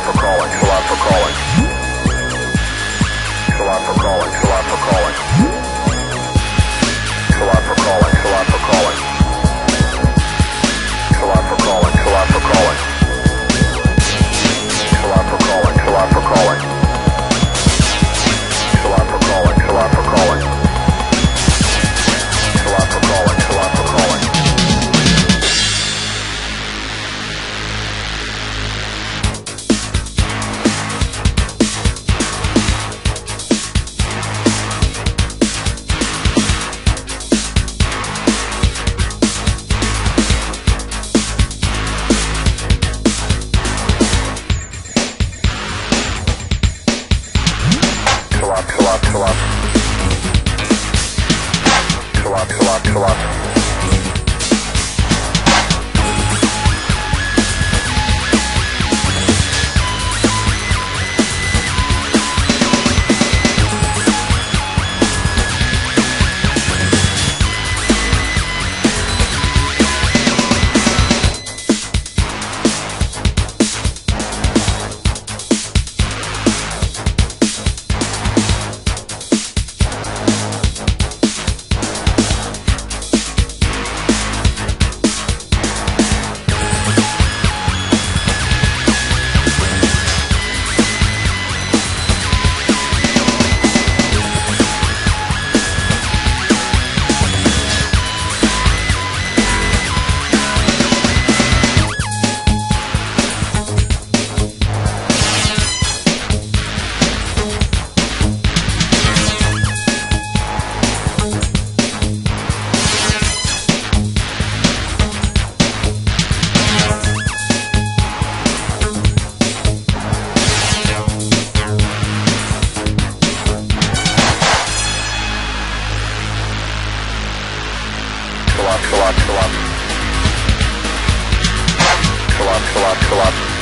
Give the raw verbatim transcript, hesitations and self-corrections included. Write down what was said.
for calling. Shalom for calling. Shalom for calling. Shalom for calling. Shalom for calling. Shalom for calling. Shalom for calling. Shalom for calling. Shalom for calling. Shalom for calling. Shalom for calling. Shalom for calling. Shalom for calling. Shalom for calling. Shalom, shalom. Shalom, shalom, shalom. Shalom, shalom, shalom. Shalom, shalom, shalom.